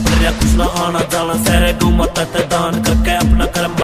मेरा कुछ ना आना जाना सहरे गौ माता ते दान करके